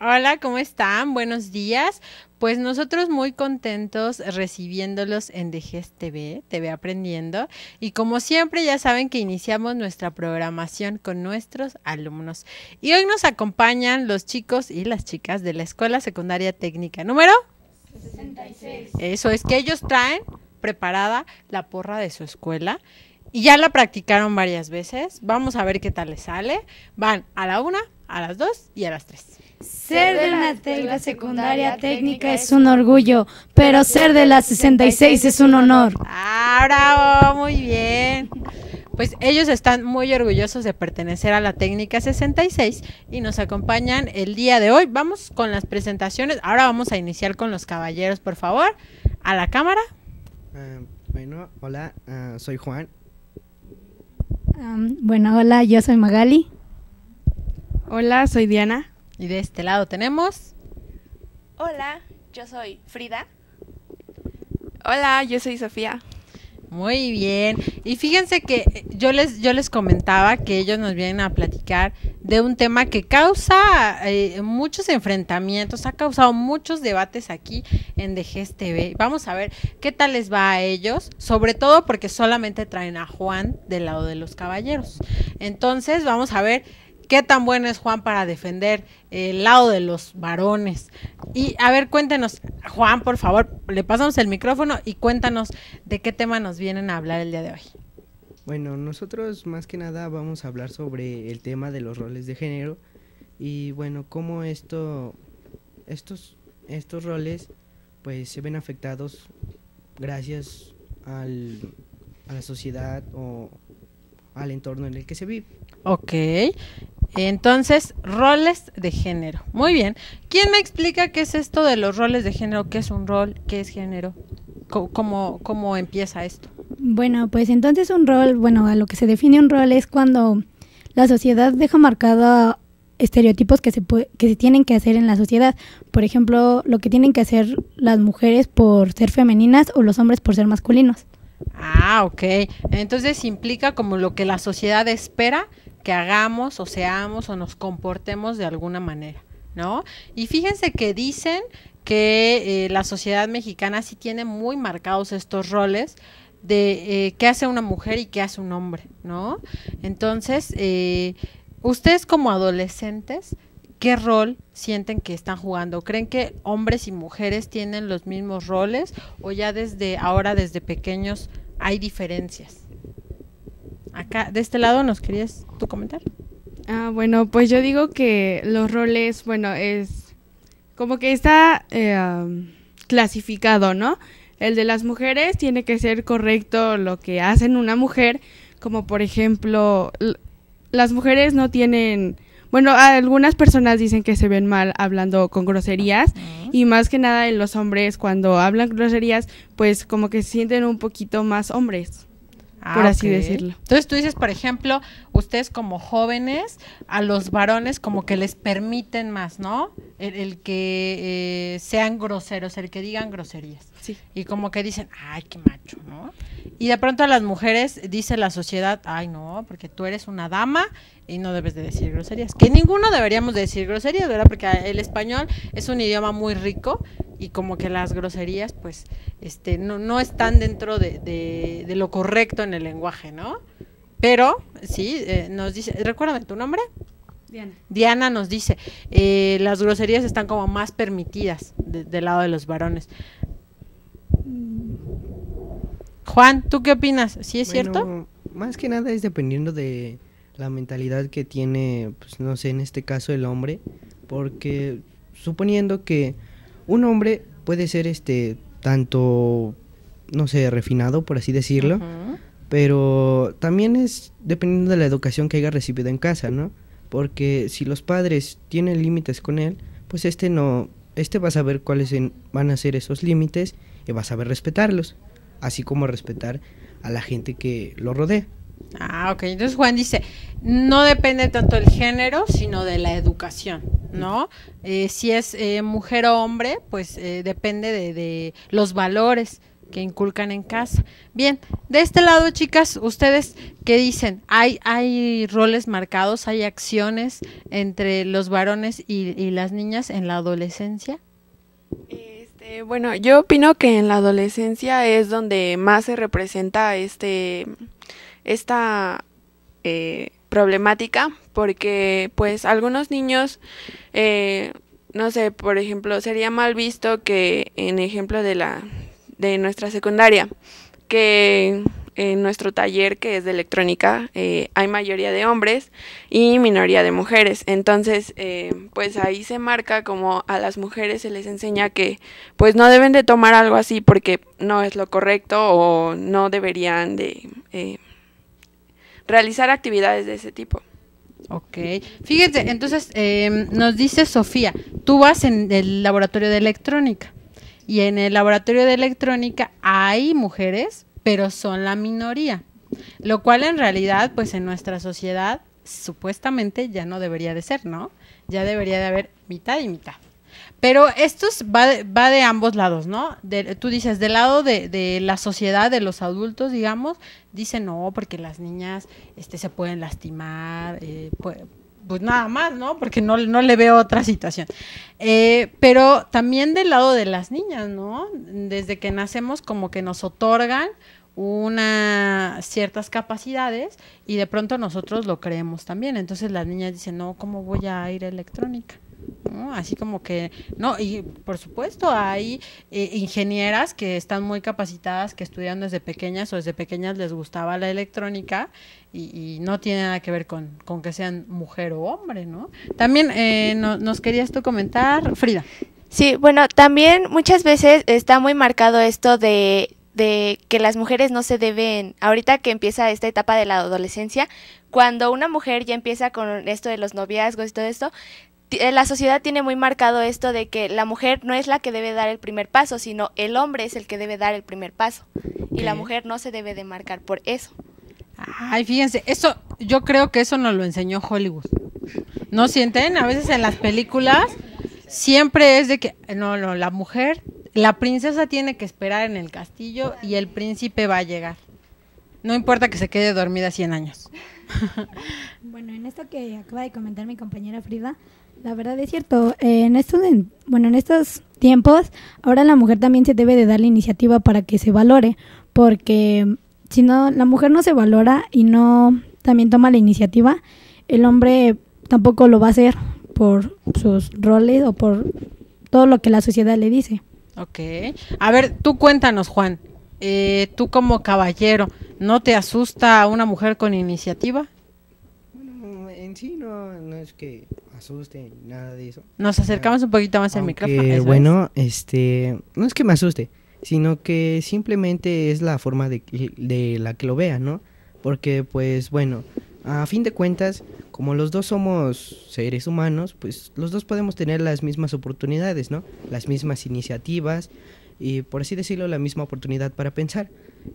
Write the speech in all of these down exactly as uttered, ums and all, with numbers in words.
Hola, ¿cómo están? Buenos días. Pues nosotros muy contentos recibiéndolos en D G E S T V, T V Aprendiendo. Y como siempre ya saben que iniciamos nuestra programación con nuestros alumnos. Y hoy nos acompañan los chicos y las chicas de la Escuela Secundaria Técnica número sesenta y seis. Eso es que ellos traen preparada la porra de su escuela. Y ya la practicaron varias veces. Vamos a ver qué tal les sale. Van a la una, a las dos y a las tres. Ser de la escuela secundaria técnica es un orgullo, pero ser de la sesenta y seis es un honor. ¡Ah, bravo! Muy bien. Pues ellos están muy orgullosos de pertenecer a la técnica sesenta y seis y nos acompañan el día de hoy. Vamos con las presentaciones. Ahora vamos a iniciar con los caballeros, por favor. A la cámara. Uh, bueno, hola, uh, soy Juan. Um, bueno, hola, yo soy Magali. Hola, soy Diana. Y de este lado tenemos... Hola, yo soy Frida. Hola, yo soy Sofía. Muy bien. Y fíjense que yo les yo les comentaba que ellos nos vienen a platicar de un tema que causa eh, muchos enfrentamientos, ha causado muchos debates aquí en D G E S T V. Vamos a ver qué tal les va a ellos, sobre todo porque solamente traen a Juan del lado de los caballeros. Entonces, vamos a ver qué tan bueno es Juan para defender el lado de los varones. Y a ver, cuéntenos, Juan, por favor, le pasamos el micrófono y cuéntanos de qué tema nos vienen a hablar el día de hoy. Bueno, nosotros más que nada vamos a hablar sobre el tema de los roles de género y bueno, cómo esto, estos, estos roles pues se ven afectados gracias al, a la sociedad o al entorno en el que se vive. Ok, entonces, roles de género. Muy bien. ¿Quién me explica qué es esto de los roles de género? ¿Qué es un rol? ¿Qué es género? ¿Cómo, cómo empieza esto? Bueno, pues entonces un rol, bueno, a lo que se define un rol es cuando la sociedad deja marcado estereotipos que se puede, que se tienen que hacer en la sociedad. Por ejemplo, lo que tienen que hacer las mujeres por ser femeninas o los hombres por ser masculinos. Ah, ok. Entonces implica como lo que la sociedad espera que hagamos o seamos o nos comportemos de alguna manera, ¿no? Y fíjense que dicen que eh, la sociedad mexicana sí tiene muy marcados estos roles de eh, qué hace una mujer y qué hace un hombre, ¿no? Entonces, eh, ustedes como adolescentes, ¿qué rol sienten que están jugando? ¿Creen que hombres y mujeres tienen los mismos roles o ya desde ahora, desde pequeños, hay diferencias? Acá, de este lado, ¿nos querías tú comentar? Ah, bueno, pues yo digo que los roles, bueno, es como que está eh, um, clasificado, ¿no? El de las mujeres tiene que ser correcto lo que hacen una mujer, como por ejemplo, l- las mujeres no tienen... Bueno, algunas personas dicen que se ven mal hablando con groserías uh-huh. Y más que nada en los hombres cuando hablan groserías, pues como que se sienten un poquito más hombres. Ah, por así okay. decirlo. Entonces tú dices, por ejemplo, ustedes como jóvenes, a los varones como que les permiten más, ¿no? El, el que eh, sean groseros, el que digan groserías. Sí. Y como que dicen, ay, qué macho, ¿no? Y de pronto a las mujeres dice la sociedad, ay, no, porque tú eres una dama y no debes de decir groserías. Que ninguno deberíamos de decir groserías, ¿verdad? Porque el español es un idioma muy rico y como que las groserías, pues, este, no, no están dentro de, de, de lo correcto en el lenguaje, ¿no? Pero, sí, eh, nos dice, recuérdame tu nombre. Diana. Diana nos dice, eh, las groserías están como más permitidas de, del lado de los varones. Juan, ¿tú qué opinas? ¿Sí es bueno, cierto? Más que nada es dependiendo de la mentalidad que tiene, pues no sé, en este caso el hombre, porque suponiendo que un hombre puede ser este tanto, no sé, refinado, por así decirlo, uh-huh. Pero también es dependiendo de la educación que haya recibido en casa, ¿no? Porque si los padres tienen límites con él, pues este no, este va a saber cuáles en, van a ser esos límites y va a saber respetarlos, así como respetar a la gente que lo rodea. Ah, ok. Entonces Juan dice, no depende tanto del género, sino de la educación, ¿no? Eh, si es eh, mujer o hombre, pues eh, depende de, de los valores que inculcan en casa. Bien, de este lado, chicas, ¿ustedes qué dicen? ¿Hay, hay roles marcados, hay acciones entre los varones y, y las niñas en la adolescencia? Este, bueno, yo opino que en la adolescencia es donde más se representa este, esta eh, problemática, porque pues algunos niños, eh, no sé, por ejemplo, sería mal visto que en ejemplo de la de nuestra secundaria, que en nuestro taller que es de electrónica eh, hay mayoría de hombres y minoría de mujeres, entonces eh, pues ahí se marca como a las mujeres se les enseña que pues no deben de tomar algo así porque no es lo correcto o no deberían de eh, realizar actividades de ese tipo. Ok, fíjate, entonces eh, nos dice Sofía, tú vas en el laboratorio de electrónica y en el laboratorio de electrónica hay mujeres, pero son la minoría, lo cual en realidad pues en nuestra sociedad supuestamente ya no debería de ser, ¿no? Ya debería de haber mitad y mitad. Pero esto es, va, de, va de ambos lados, ¿no? De, tú dices, del lado de, de la sociedad, de los adultos, digamos, dicen no, porque las niñas este, se pueden lastimar, eh, pues, pues nada más, ¿no? Porque no, no le veo otra situación. Eh, pero también del lado de las niñas, ¿no? Desde que nacemos como que nos otorgan una ciertas capacidades y de pronto nosotros lo creemos también. Entonces las niñas dicen, no, ¿cómo voy a ir a electrónica? ¿No? Así como que, no, y por supuesto hay eh, ingenieras que están muy capacitadas, que estudian desde pequeñas o desde pequeñas les gustaba la electrónica y, y no tiene nada que ver con, con que sean mujer o hombre, ¿no? También eh, no, nos querías tú comentar, Frida. Sí, bueno, también muchas veces está muy marcado esto de, de que las mujeres no se deben, ahorita que empieza esta etapa de la adolescencia, cuando una mujer ya empieza con esto de los noviazgos y todo esto, la sociedad tiene muy marcado esto de que la mujer no es la que debe dar el primer paso, sino el hombre es el que debe dar el primer paso. Okay. Y la mujer no se debe de marcar por eso. Ay, fíjense, eso, yo creo que eso nos lo enseñó Hollywood. ¿No sienten? A veces en las películas siempre es de que, no, no, la mujer, la princesa tiene que esperar en el castillo y el príncipe va a llegar. No importa que se quede dormida cien años. Bueno, en esto que acaba de comentar mi compañera Frida, la verdad es cierto, eh, en estos, en, bueno, en estos tiempos, ahora la mujer también se debe de dar la iniciativa para que se valore, porque si no, la mujer no se valora y no también toma la iniciativa, el hombre tampoco lo va a hacer por sus roles o por todo lo que la sociedad le dice. Ok, a ver, tú cuéntanos, Juan, eh, tú como caballero, ¿no te asusta una mujer con iniciativa? Bueno, en sí no, no es que asuste nada de eso. Nos acercamos un poquito más al micrófono. Eso bueno, es. este, no es que me asuste, sino que simplemente es la forma de, de la que lo vea, ¿no? Porque, pues, bueno, a fin de cuentas, como los dos somos seres humanos, pues los dos podemos tener las mismas oportunidades, ¿no? Las mismas iniciativas y, por así decirlo, la misma oportunidad para pensar.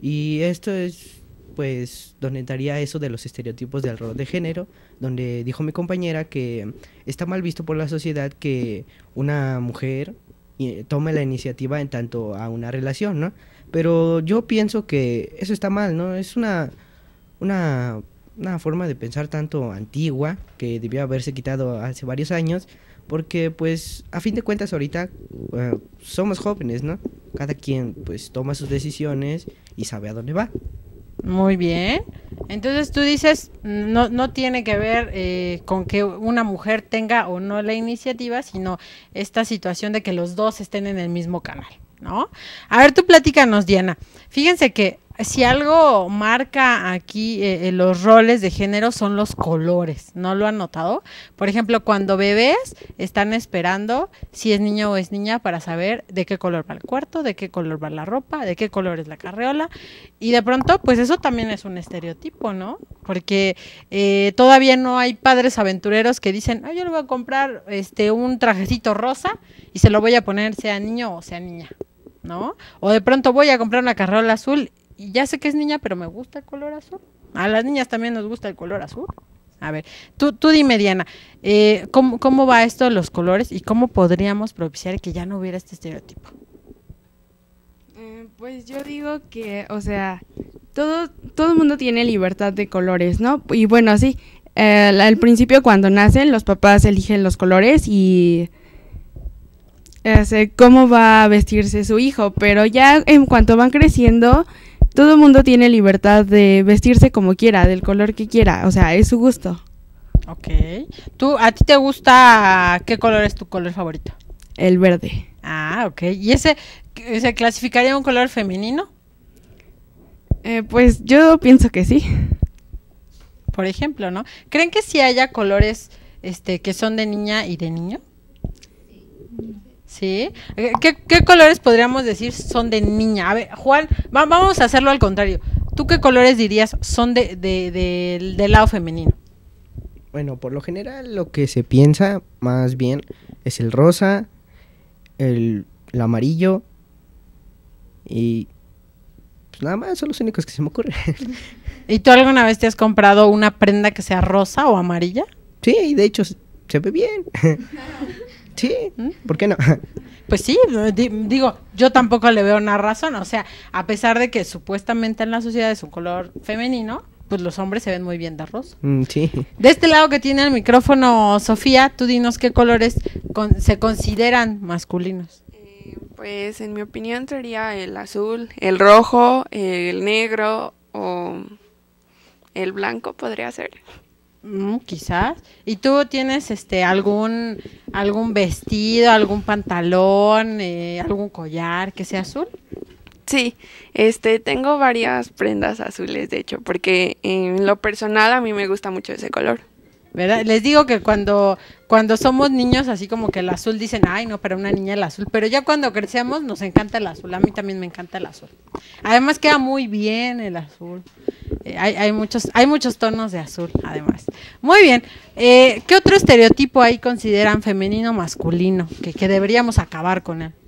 Y esto es, pues, donde entraría eso de los estereotipos del rol de género, donde dijo mi compañera que está mal visto por la sociedad que una mujer tome la iniciativa en tanto a una relación, ¿no? Pero yo pienso que eso está mal, ¿no? Es una, una, una forma de pensar tanto antigua que debió haberse quitado hace varios años, porque pues a fin de cuentas ahorita uh, somos jóvenes, ¿no? Cada quien pues toma sus decisiones y sabe a dónde va. Muy bien. Entonces tú dices, no, no tiene que ver eh, con que una mujer tenga o no la iniciativa, sino esta situación de que los dos estén en el mismo canal, ¿no? A ver, tú platícanos, Diana. Fíjense que si algo marca aquí eh, los roles de género son los colores, ¿no lo han notado? Por ejemplo, cuando bebés están esperando si es niño o es niña para saber de qué color va el cuarto, de qué color va la ropa, de qué color es la carriola, y de pronto, pues eso también es un estereotipo, ¿no? Porque eh, todavía no hay padres aventureros que dicen, ah, yo le voy a comprar este un trajecito rosa y se lo voy a poner sea niño o sea niña, ¿no? O de pronto voy a comprar una carriola azul y ya sé que es niña, pero me gusta el color azul. A las niñas también nos gusta el color azul. A ver, tú, tú dime, Diana, eh, ¿cómo, ¿cómo va esto de los colores y cómo podríamos propiciar que ya no hubiera este estereotipo? Eh, pues yo digo que, o sea, todo todo el mundo tiene libertad de colores, ¿no? Y bueno, sí, eh, al principio cuando nacen los papás eligen los colores y eh, cómo va a vestirse su hijo, pero ya en cuanto van creciendo, todo el mundo tiene libertad de vestirse como quiera, del color que quiera, o sea, es su gusto. Ok. ¿Tú, a ti te gusta, qué color es tu color favorito? El verde. Ah, ok. ¿Y ese se clasificaría un color femenino? Eh, pues yo pienso que sí. Por ejemplo, ¿no? ¿Creen que sí haya colores este, que son de niña y de niño? ¿Sí? ¿Qué, qué colores podríamos decir son de niña? A ver, Juan, va, vamos a hacerlo al contrario. ¿Tú qué colores dirías son de, de, de, del, del lado femenino? Bueno, por lo general lo que se piensa más bien es el rosa, el, el amarillo y pues nada más, son los únicos que se me ocurren. ¿Y tú alguna vez te has comprado una prenda que sea rosa o amarilla? Sí, de hecho se ve bien. Sí, ¿por qué no? Pues sí, di, digo, yo tampoco le veo una razón, o sea, a pesar de que supuestamente en la sociedad es un color femenino, pues los hombres se ven muy bien de rosa. Mm, sí. De este lado que tiene el micrófono, Sofía, tú dinos qué colores con, se consideran masculinos. Eh, pues en mi opinión sería el azul, el rojo, el negro o el blanco podría ser. Mm, quizás. ¿Y tú tienes este algún algún vestido, algún pantalón, eh, algún collar que sea azul? Sí, este, tengo varias prendas azules, de hecho, porque en lo personal a mí me gusta mucho ese color. ¿Verdad? Les digo que cuando, cuando somos niños, así como que el azul dicen, ay, no, para una niña el azul, pero ya cuando crecemos nos encanta el azul, a mí también me encanta el azul. Además queda muy bien el azul, eh, hay, hay, muchos, hay muchos tonos de azul, además. Muy bien, eh, ¿qué otro estereotipo ahí consideran femenino masculino, que, que deberíamos acabar con él?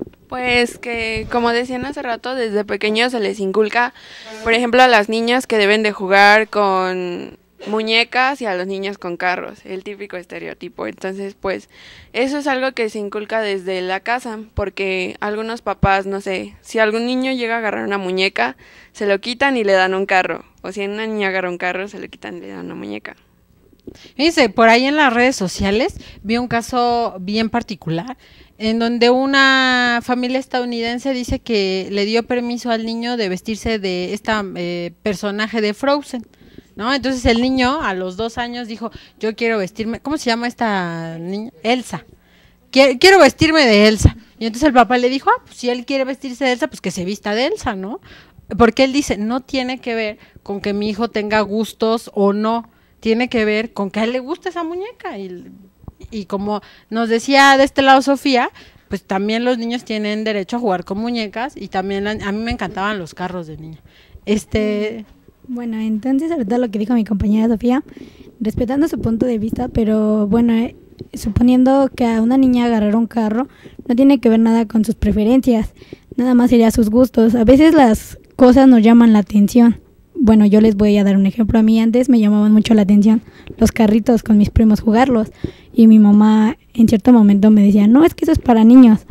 Pues que, como decían hace rato, desde pequeños se les inculca, por ejemplo, a las niñas que deben de jugar con muñecas y a los niños con carros, el típico estereotipo. Entonces, pues, eso es algo que se inculca desde la casa, porque algunos papás, no sé, si algún niño llega a agarrar una muñeca, se lo quitan y le dan un carro, o si una niña agarra un carro, se lo quitan y le dan una muñeca. Fíjense, por ahí en las redes sociales vi un caso bien particular en donde una familia estadounidense dice que le dio permiso al niño de vestirse de esta eh, personaje de Frozen, ¿no? Entonces el niño a los dos años dijo, yo quiero vestirme, ¿cómo se llama esta niña? Elsa. Quiero, quiero vestirme de Elsa. Y entonces el papá le dijo, ah, pues si él quiere vestirse de Elsa, pues que se vista de Elsa, ¿no? Porque él dice, no tiene que ver con que mi hijo tenga gustos o no, tiene que ver con que a él le gusta esa muñeca. Y, y como nos decía de este lado Sofía, pues también los niños tienen derecho a jugar con muñecas y también a, a mí me encantaban los carros de niña. Este... Bueno, entonces ahorita lo que dijo mi compañera Sofía, respetando su punto de vista, pero bueno, eh, suponiendo que a una niña agarrar un carro, no tiene que ver nada con sus preferencias, nada más sería sus gustos. A veces las cosas nos llaman la atención. Bueno, yo les voy a dar un ejemplo. A mí antes me llamaban mucho la atención los carritos con mis primos jugarlos y mi mamá en cierto momento me decía, no, es que eso es para niños,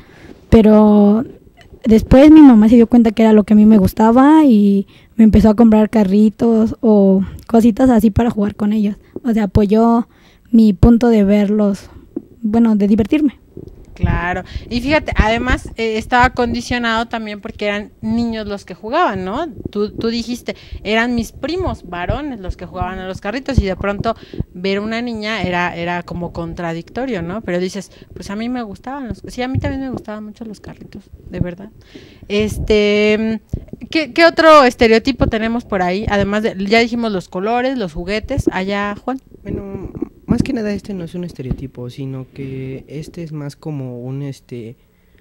pero después mi mamá se dio cuenta que era lo que a mí me gustaba y me empezó a comprar carritos o cositas así para jugar con ellos. O sea, apoyó mi punto de verlos, bueno, de divertirme. Claro, y fíjate, además eh, estaba condicionado también porque eran niños los que jugaban, ¿no? Tú, tú dijiste, eran mis primos varones los que jugaban a los carritos y de pronto ver una niña era era como contradictorio, ¿no? Pero dices, pues a mí me gustaban los, sí, a mí también me gustaban mucho los carritos, de verdad. Este, ¿qué, qué otro estereotipo tenemos por ahí? Además de, ya dijimos los colores, los juguetes, allá, Juan. Bueno, más que nada este no es un estereotipo, sino que este es más como un este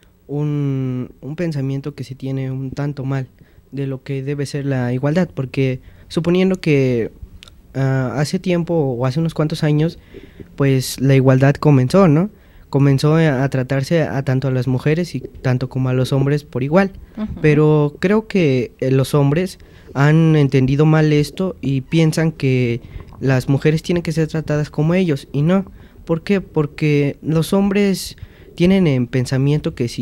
un, un pensamiento que se tiene un tanto mal de lo que debe ser la igualdad, porque suponiendo que uh, hace tiempo o hace unos cuantos años, pues la igualdad comenzó, ¿no? Comenzó a, a tratarse a tanto a las mujeres y tanto como a los hombres por igual, uh-huh. Pero creo que eh, los hombres han entendido mal esto y piensan que las mujeres tienen que ser tratadas como ellos, y no. ¿Por qué? Porque los hombres tienen en pensamiento que si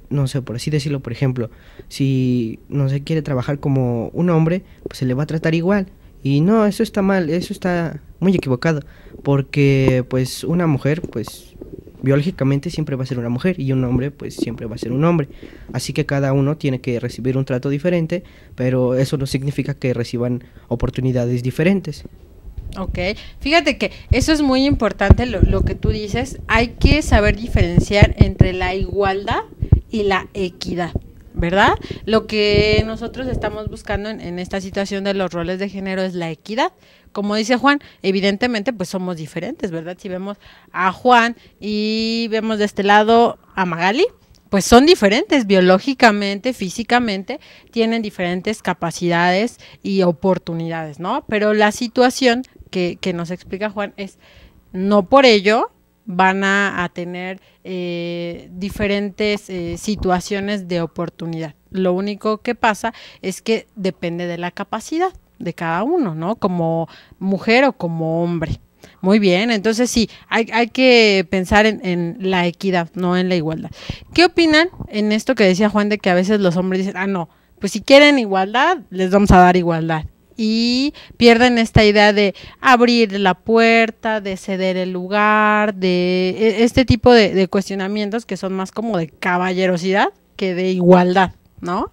no sé, por así decirlo, por ejemplo, si no se quiere trabajar como un hombre, pues se le va a tratar igual. Y no, eso está mal, eso está muy equivocado, porque pues una mujer, pues biológicamente siempre va a ser una mujer y un hombre pues siempre va a ser un hombre. Así que cada uno tiene que recibir un trato diferente, pero eso no significa que reciban oportunidades diferentes. Ok, fíjate que eso es muy importante lo, lo que tú dices, hay que saber diferenciar entre la igualdad y la equidad, ¿verdad? Lo que nosotros estamos buscando en, en esta situación de los roles de género es la equidad. Como dice Juan, evidentemente pues somos diferentes, ¿verdad? Si vemos a Juan y vemos de este lado a Magali, pues son diferentes biológicamente, físicamente, tienen diferentes capacidades y oportunidades, ¿no? Pero la situación que, que nos explica Juan es, no por ello van a, a tener eh, diferentes eh, situaciones de oportunidad. Lo único que pasa es que depende de la capacidad de cada uno, ¿no? Como mujer o como hombre. Muy bien, entonces sí, hay, hay que pensar en, en la equidad, no en la igualdad. ¿Qué opinan en esto que decía Juan de que a veces los hombres dicen, ah, no, pues si quieren igualdad, les vamos a dar igualdad? Y pierden esta idea de abrir la puerta, de ceder el lugar, de este tipo de, de cuestionamientos que son más como de caballerosidad que de igualdad, ¿no?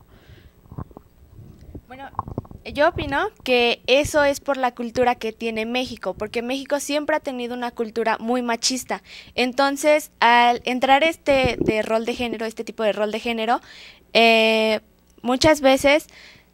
Bueno, yo opino que eso es por la cultura que tiene México, porque México siempre ha tenido una cultura muy machista. Entonces, al entrar este de rol de género, este tipo de rol de género, eh, muchas veces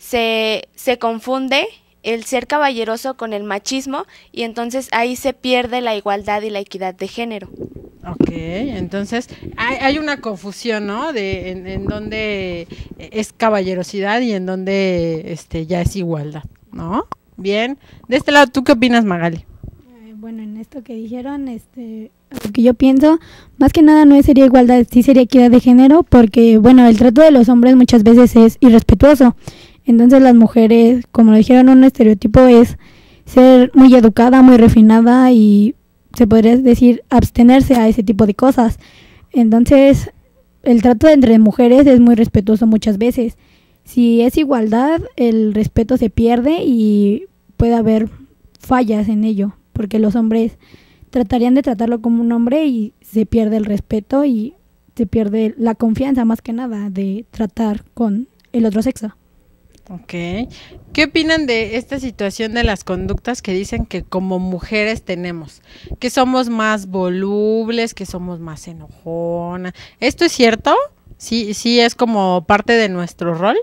se, se confunde el ser caballeroso con el machismo y entonces ahí se pierde la igualdad y la equidad de género. Ok, entonces hay, hay una confusión, ¿no? De en, en donde es caballerosidad y en donde este ya es igualdad, ¿no? Bien, de este lado, ¿tú qué opinas, Magali? Eh, bueno, en esto que dijeron, este, lo que yo pienso, más que nada no sería igualdad, sí sería equidad de género, porque bueno, el trato de los hombres muchas veces es irrespetuoso. Entonces las mujeres, como lo dijeron, un estereotipo es ser muy educada, muy refinada y se podría decir abstenerse a ese tipo de cosas. Entonces el trato entre mujeres es muy respetuoso muchas veces. Si es igualdad, el respeto se pierde y puede haber fallas en ello, porque los hombres tratarían de tratarlo como un hombre y se pierde el respeto y se pierde la confianza más que nada de tratar con el otro sexo. Ok. ¿Qué opinan de esta situación de las conductas que dicen que como mujeres tenemos? Que somos más volubles, que somos más enojonas. ¿Esto es cierto? ¿Sí, sí es como parte de nuestro rol?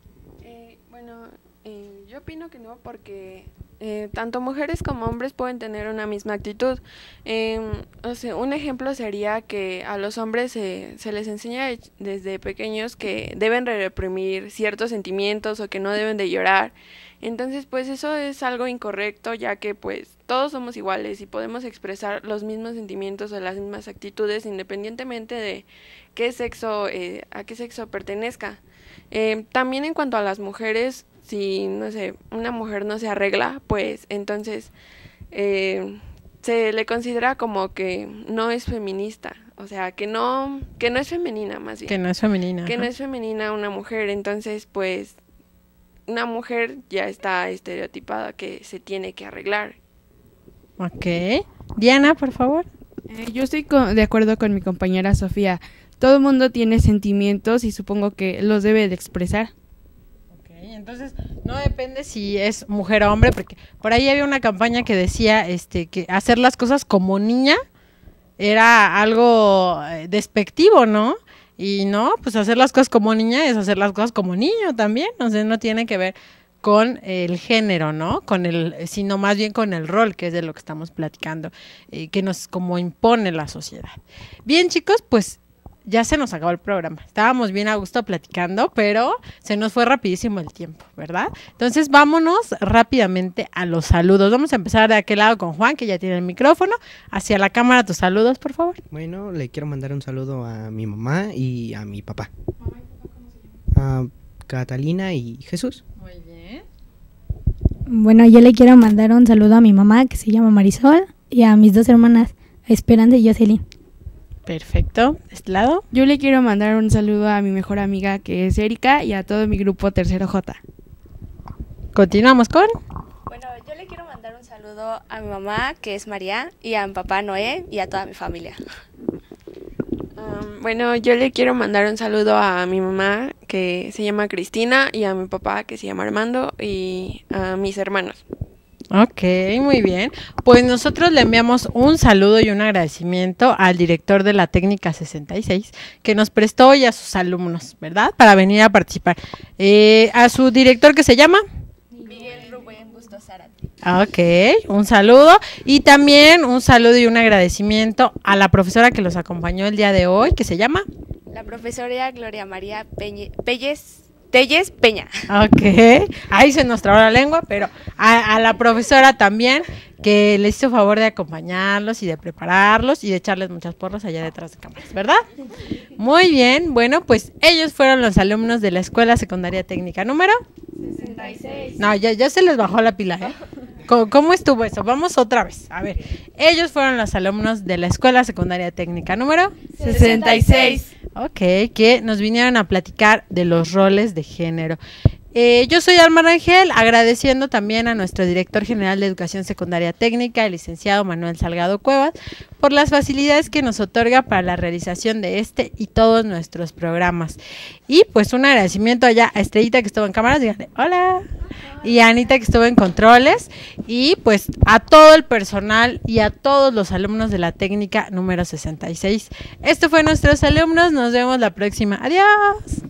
Eh, bueno, eh, yo opino que no, porque eh, tanto mujeres como hombres pueden tener una misma actitud. Eh, o sea, un ejemplo sería que a los hombres eh, se les enseña desde pequeños que deben reprimir ciertos sentimientos o que no deben de llorar. Entonces, pues eso es algo incorrecto, ya que pues todos somos iguales y podemos expresar los mismos sentimientos o las mismas actitudes independientemente de qué sexo, eh, a qué sexo pertenezca. Eh, también en cuanto a las mujeres, si, no sé, una mujer no se arregla, pues entonces eh, se le considera como que no es feminista, o sea, que no, que no es femenina más bien. Que no es femenina. Que ajá. no es femenina una mujer, entonces pues una mujer ya está estereotipada que se tiene que arreglar. Ok. Diana, por favor. Eh, yo estoy co- de acuerdo con mi compañera Sofía. Todo el mundo tiene sentimientos y supongo que los debe de expresar. Ok, entonces no depende si es mujer o hombre, porque por ahí había una campaña que decía este que hacer las cosas como niña era algo eh, despectivo, ¿no? Y no, pues hacer las cosas como niña es hacer las cosas como niño también, o sea, no tiene que ver con el género, ¿no? Con el, sino más bien con el rol, que es de lo que estamos platicando, eh, que nos como impone la sociedad. Bien, chicos, pues ya se nos acabó el programa. Estábamos bien a gusto platicando, pero se nos fue rapidísimo el tiempo, ¿verdad? Entonces vámonos rápidamente a los saludos. Vamos a empezar de aquel lado con Juan, que ya tiene el micrófono. Hacia la cámara tus saludos, por favor. Bueno, le quiero mandar un saludo a mi mamá y a mi papá. A Catalina y Jesús. Muy bien. Bueno, yo le quiero mandar un saludo a mi mamá, que se llama Marisol, y a mis dos hermanas, Esperanza y Jocelyn. Perfecto. ¿De este lado? Yo le quiero mandar un saludo a mi mejor amiga que es Erika y a todo mi grupo Tercero J. Continuamos con... Bueno, yo le quiero mandar un saludo a mi mamá, que es María, y a mi papá Noé, y a toda mi familia. Um, bueno, yo le quiero mandar un saludo a mi mamá, que se llama Cristina, y a mi papá, que se llama Armando, y a mis hermanos. Ok, muy bien. Pues nosotros le enviamos un saludo y un agradecimiento al director de la técnica sesenta y seis que nos prestó hoy a sus alumnos, ¿verdad? Para venir a participar. Eh, a su director que se llama... Miguel Rubén Bustos Zárate. Ok, un saludo y también un saludo y un agradecimiento a la profesora que los acompañó el día de hoy, que se llama... La profesora Gloria María Peñe, Pelles, Telles Peña. Ok, ahí se nos trabó la lengua, pero a, a la profesora también, que les hizo favor de acompañarlos y de prepararlos y de echarles muchas porras allá detrás de cámaras, ¿verdad? Muy bien, bueno, pues ellos fueron los alumnos de la Escuela Secundaria Técnica número... sesenta y seis. No, ya, ya se les bajó la pila, ¿eh? ¿Cómo, ¿Cómo estuvo eso? Vamos otra vez. A ver, ellos fueron los alumnos de la Escuela Secundaria Técnica número... sesenta y seis. Ok, que nos vinieron a platicar de los roles de género. Eh, yo soy Alma Rangel, agradeciendo también a nuestro director general de Educación Secundaria Técnica, el licenciado Manuel Salgado Cuevas, por las facilidades que nos otorga para la realización de este y todos nuestros programas. Y pues un agradecimiento allá a Estrellita que estuvo en cámaras, díganle hola, y a Anita que estuvo en controles, y pues a todo el personal y a todos los alumnos de la técnica número sesenta y seis. Esto fue nuestros alumnos, nos vemos la próxima. Adiós.